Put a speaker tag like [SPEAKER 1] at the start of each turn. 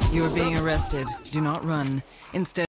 [SPEAKER 1] You are being arrested. Do not run. Instead,